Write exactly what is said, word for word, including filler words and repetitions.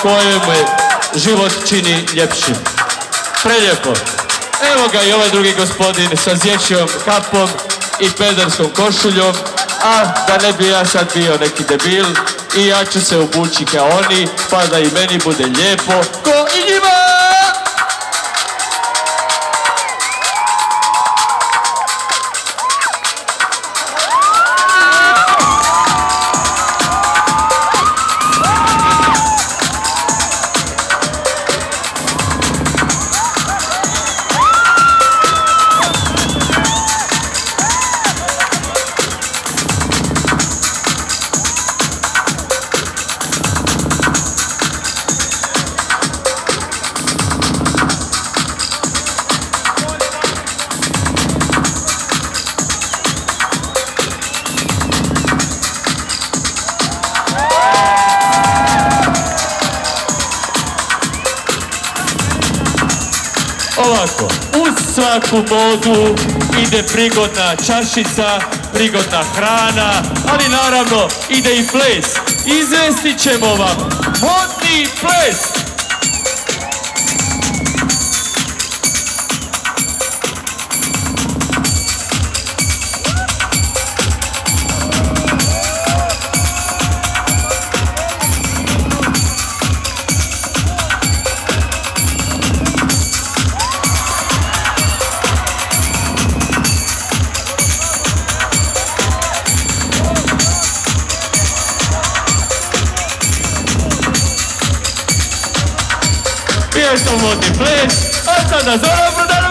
koje mu život čini ljepšim. Prelijepo. Evo ga i ovaj drugi gospodin sa zječjom kapom i pederskom košuljom, a da ne bi ja sad bio neki debil, i ja ću se obući kao oni, pa da i meni bude lijepo, ko i njima! Ovako, uz svaku modu ide prigodna čašica, prigodna hrana, ali naravno ide i ples. Izvestit ćemo vam modni ples! Pjesmo modni ples, a sada Zoran Brodanović!